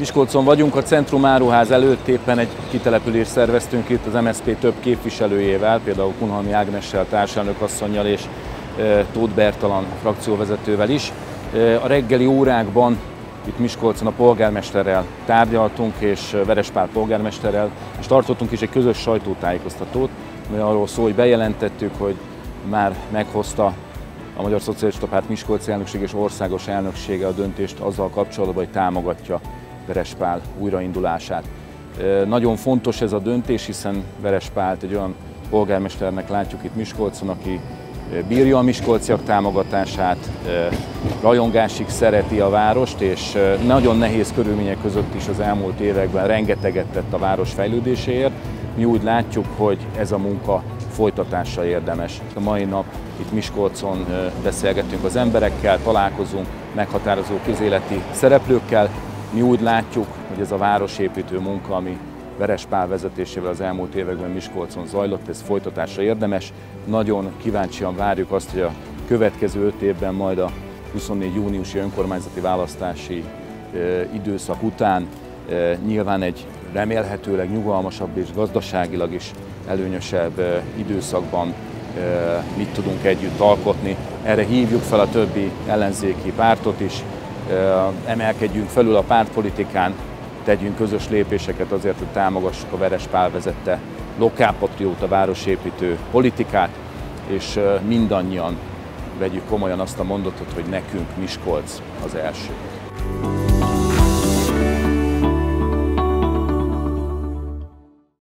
Miskolcon vagyunk, a Centrum Áruház előtt éppen egy kitelepülést szerveztünk itt az MSZP több képviselőjével, például Kunhalmi Ágnessel, társelnökasszonnyal és Tóth Bertalan frakcióvezetővel is. A reggeli órákban itt Miskolcon a polgármesterrel tárgyaltunk, és Verespál polgármesterrel, és tartottunk is egy közös sajtótájékoztatót, ami arról szól, hogy bejelentettük, hogy már meghozta a Magyar Szocialista Párt miskolci elnökség és országos elnöksége a döntést azzal kapcsolatban, hogy támogatja Verespál újraindulását. Nagyon fontos ez a döntés, hiszen Verespált egy olyan polgármesternek látjuk itt Miskolcon, aki bírja a miskolciak támogatását, rajongásig szereti a várost, és nagyon nehéz körülmények között is az elmúlt években rengeteget tett a város fejlődéséért. Mi úgy látjuk, hogy ez a munka folytatásra érdemes. A mai nap itt Miskolcon beszélgetünk az emberekkel, találkozunk meghatározó közéleti szereplőkkel. Mi úgy látjuk, hogy ez a városépítő munka, ami Verespál vezetésével az elmúlt években Miskolcon zajlott, ez folytatásra érdemes. Nagyon kíváncsian várjuk azt, hogy a következő 5 évben, majd a 24 júniusi önkormányzati választási időszak után nyilván egy remélhetőleg nyugalmasabb és gazdaságilag is előnyösebb időszakban mit tudunk együtt alkotni. Erre hívjuk fel a többi ellenzéki pártot is, emelkedjünk felül a pártpolitikán, tegyünk közös lépéseket azért, hogy támogassuk a Verespál vezette lokálpatrióta városépítő politikát, és mindannyian vegyük komolyan azt a mondatot, hogy nekünk Miskolc az első.